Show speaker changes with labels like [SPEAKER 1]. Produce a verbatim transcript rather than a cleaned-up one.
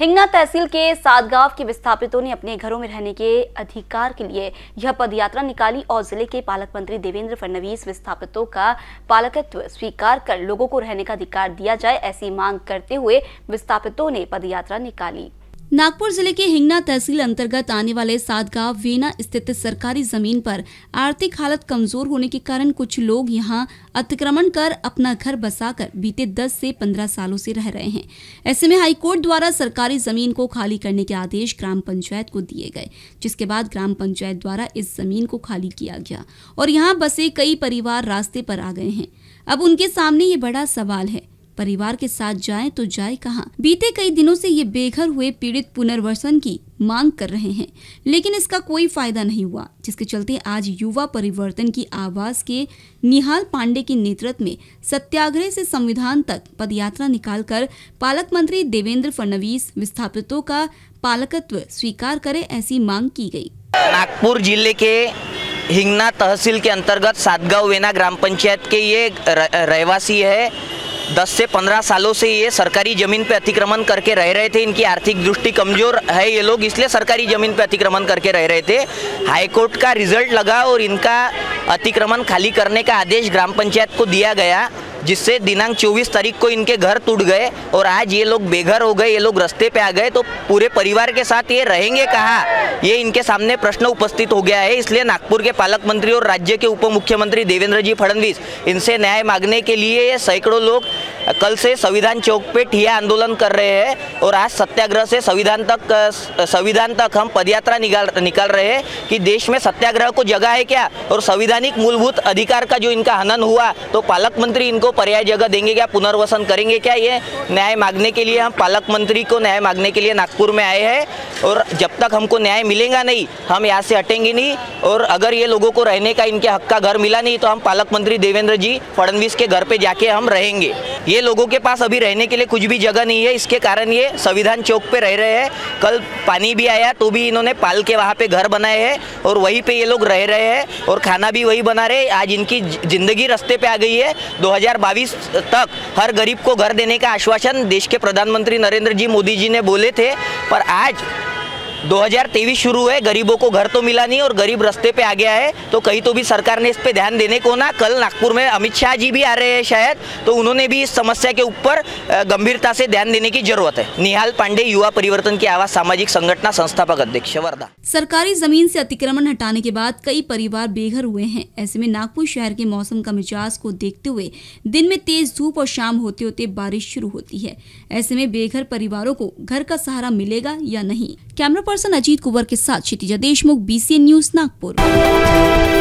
[SPEAKER 1] हिंगना तहसील के सातगांव के विस्थापितों ने अपने घरों में रहने के अधिकार के लिए यह पदयात्रा निकाली और जिले के पालक मंत्री देवेंद्र फडणवीस विस्थापितों का पालकत्व स्वीकार कर लोगों को रहने का अधिकार दिया जाए, ऐसी मांग करते हुए विस्थापितों ने पदयात्रा निकाली।
[SPEAKER 2] नागपुर जिले के हिंगना तहसील अंतर्गत आने वाले सातगांव वेना स्थित सरकारी जमीन पर आर्थिक हालत कमजोर होने के कारण कुछ लोग यहां अतिक्रमण कर अपना घर बसाकर बीते दस से पंद्रह सालों से रह रहे हैं। ऐसे में हाईकोर्ट द्वारा सरकारी जमीन को खाली करने के आदेश ग्राम पंचायत को दिए गए, जिसके बाद ग्राम पंचायत द्वारा इस जमीन को खाली किया गया और यहाँ बसे कई परिवार रास्ते पर आ गए हैं। अब उनके सामने ये बड़ा सवाल है, परिवार के साथ जाएं तो जाए कहां? बीते कई दिनों से ये बेघर हुए पीड़ित पुनर्वसन की मांग कर रहे हैं, लेकिन इसका कोई फायदा नहीं हुआ, जिसके चलते आज युवा परिवर्तन की आवाज के निहाल पांडे के नेतृत्व में सत्याग्रह से संविधान तक पदयात्रा निकालकर पालक मंत्री देवेंद्र फडणवीस विस्थापितों का पालकत्व स्वीकार करें, ऐसी मांग की गई।
[SPEAKER 3] नागपुर जिले के हिंगना तहसील के अंतर्गत सातगांव वेना ग्राम पंचायत के ये रहवासी है। दस से पंद्रह सालों से ये सरकारी ज़मीन पे अतिक्रमण करके रह रहे थे। इनकी आर्थिक दृष्टि कमज़ोर है ये लोग, इसलिए सरकारी ज़मीन पे अतिक्रमण करके रह रहे थे। हाईकोर्ट का रिजल्ट लगा और इनका अतिक्रमण खाली करने का आदेश ग्राम पंचायत को दिया गया, जिससे दिनांक चौबीस तारीख को इनके घर टूट गए और आज ये लोग बेघर हो गए, ये लोग रास्ते पे आ गए। तो पूरे परिवार के साथ ये रहेंगे कहाँ, ये इनके सामने प्रश्न उपस्थित हो गया है। इसलिए नागपुर के पालक मंत्री और राज्य के उप मुख्यमंत्री देवेंद्र जी फडणवीस इनसे न्याय मांगने के लिए सैकड़ों लोग कल से संविधान चौक पे ठिया आंदोलन कर रहे हैं और आज सत्याग्रह से संविधान तक संविधान तक हम पदयात्रा निकाल निकाल रहे हैं कि देश में सत्याग्रह को जगह है क्या, और संवैधानिक मूलभूत अधिकार का जो इनका हनन हुआ तो पालक मंत्री इनको पर्याय जगह देंगे क्या, पुनर्वसन करेंगे क्या? ये न्याय मांगने के लिए हम पालक मंत्री को न्याय मांगने के लिए नागपुर में आए हैं और जब तक हमको न्याय मिलेगा नहीं हम यहाँ से हटेंगे नहीं। और अगर ये लोगों को रहने का इनके हक का घर मिला नहीं तो हम पालक मंत्री देवेंद्र जी फडणवीस के घर पे जाके हम रहेंगे। ये लोगों के पास अभी रहने के लिए कुछ भी जगह नहीं है, इसके कारण ये संविधान चौक पे रह रहे हैं। कल पानी भी आया तो भी इन्होंने पाल के वहाँ पे घर बनाए हैं और वहीं पे ये लोग रह रहे हैं और खाना भी वही बना रहे। आज इनकी जिंदगी रास्ते पे आ गई है। दो हज़ार बाईस तक हर गरीब को घर देने का आश्वासन देश के प्रधानमंत्री नरेंद्र जी मोदी जी ने बोले थे, पर आज दो हज़ार तेईस शुरू है, गरीबों को घर तो मिला नहीं और गरीब रास्ते पे आ गया है। तो कहीं तो भी सरकार ने इस पे ध्यान देने को ना। कल नागपुर में अमित शाह जी भी आ रहे हैं शायद, तो उन्होंने भी इस समस्या के ऊपर गंभीरता से ध्यान देने की जरूरत है। निहाल पांडे, युवा परिवर्तन की आवाज सामाजिक संगठन संस्थापक अध्यक्ष, वर्धा।
[SPEAKER 2] सरकारी जमीन से अतिक्रमण हटाने के बाद कई परिवार बेघर हुए हैं। ऐसे में नागपुर शहर के मौसम का मिजाज को देखते हुए दिन में तेज धूप और शाम होते होते बारिश शुरू होती है। ऐसे में बेघर परिवारों को घर का सहारा मिलेगा या नहीं? कैमरा पर्सन अजीत कुंवर के साथ Kshitija Deshmukh, B C N news, Nagpur.